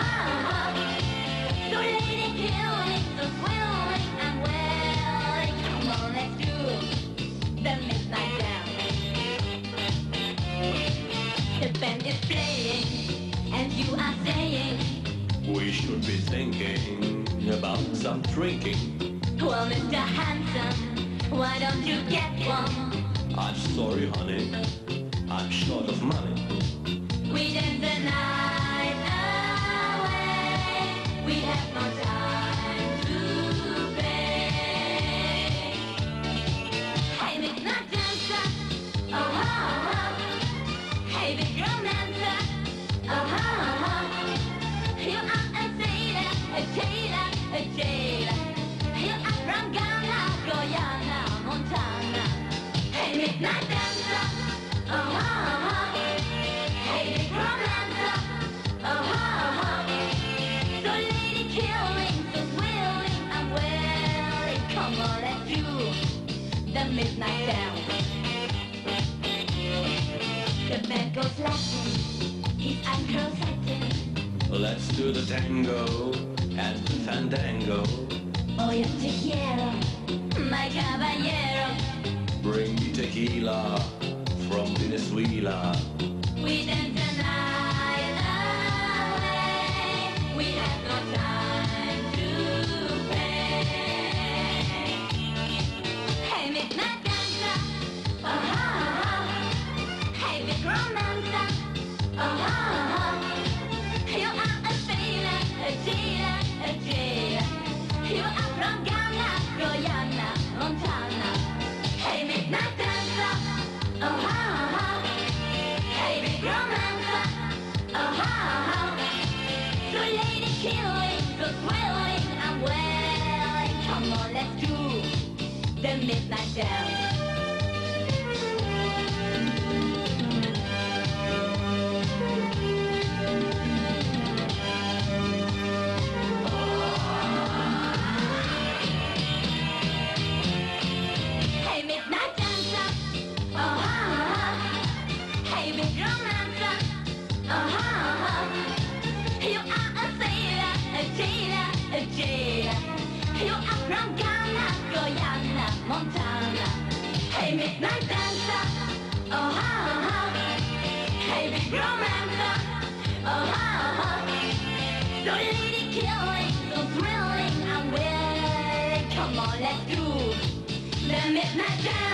So lady killing, so swilling and welling. Come on, let's do the midnight dance. The band is playing, and you are saying we should be thinking about some drinking. well, Mr. Handsome, why don't you get one? I'm sorry, honey, I'm short of money. We dance the night away. We have no time to play. Hey, midnight dancer, oh ho ho. Hey, big romancer, oh ho ho. You are a sailor, a jailer, a jailer. You are from Ghana, Guyana, Montana. Hey, midnight dancer, oh ho ho. Hey, big romancer, oh ho ho. So lady killing, so swilling and welling. Come on, let's do the midnight dance. The man goes laughing, his eyes grow setting. Let's do the tango and the fandango. Oye, te quiero, my caballero. Bring me tequila from Venezuela. We dance the night away. We have no time to play. Hey, midnight dancer, oh ho ho. Hey, big romancer, oh ho ho. You are a sailor, a jailer, a jailer. You are from Ghana, Guyana, Montana. Hey, midnight dancer, oh ho ho. Hey, big romancer, oh ho ho. So lady killing, so swilling and welling. Come on, let's do the midnight dance. Hey, midnight dancer, oh ho ho. Hey, big romancer, oh ho ho. You are a sailor, a jailer, a jailer. You are from Ghana, Guyana, Montana. Hey, midnight dancer, oh ho ho. Hey, big romancer, oh ho ho. So lady killing, so thrilling and willing. Come on, let's do the midnight dance.